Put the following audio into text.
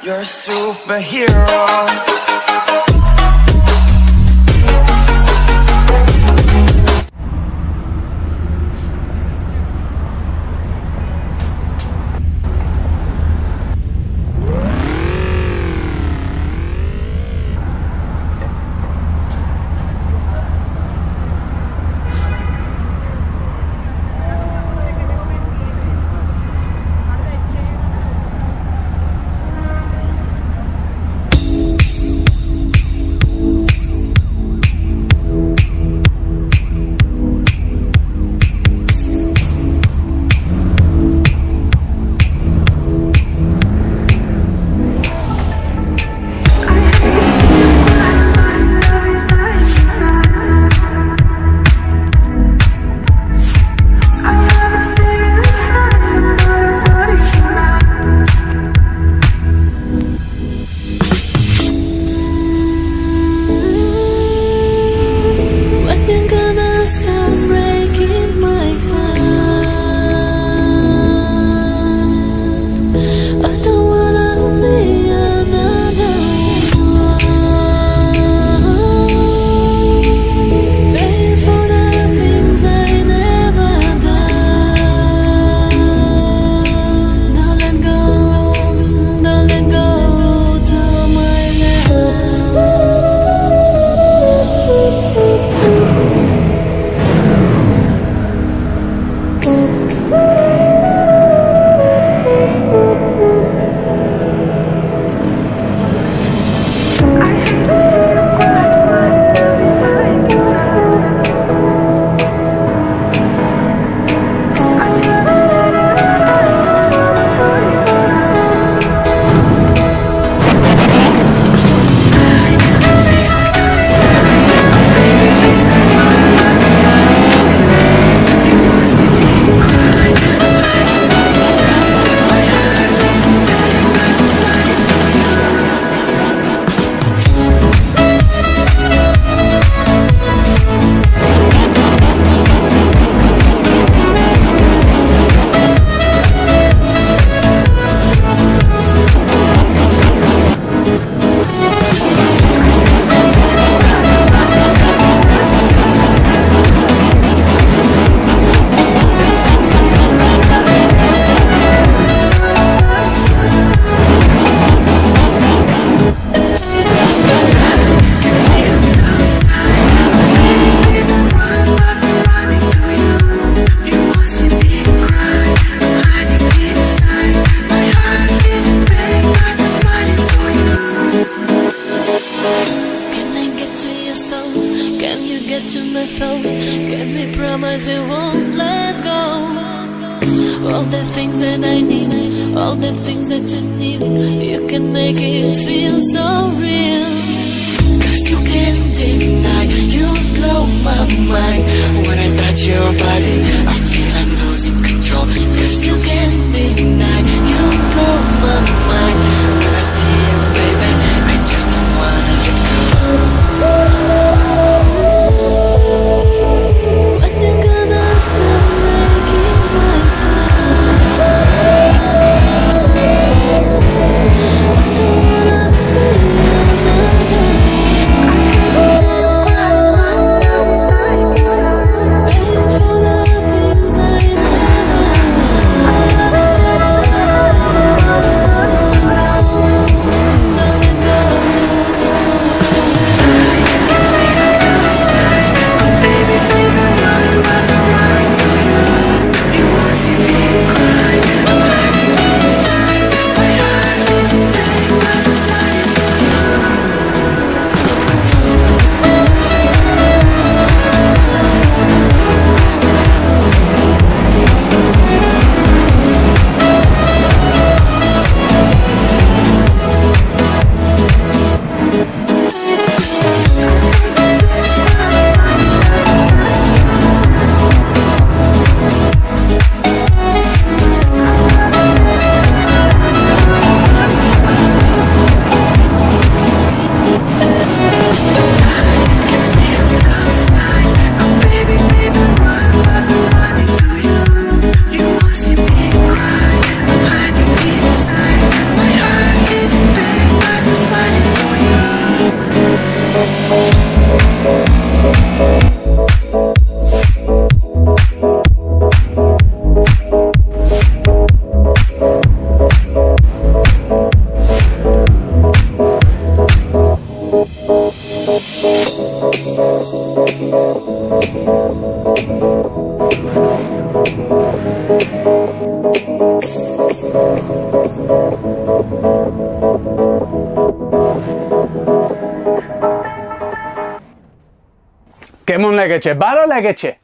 You're a superhero. Can we promise we won't let go? All the things that I need, all the things that you need, you can make it feel so real. Cause you can't deny, you've blown my mind. When I touch your body, I feel I'm losing control. Cause you can't deny, you blow my mind. When I see you, baby, I just don't wanna let go. When you gonna stop breaking my heart? I don't wanna be another. Wait for the things I never done. কেমন লেগেছে? ভালো লেগেছে?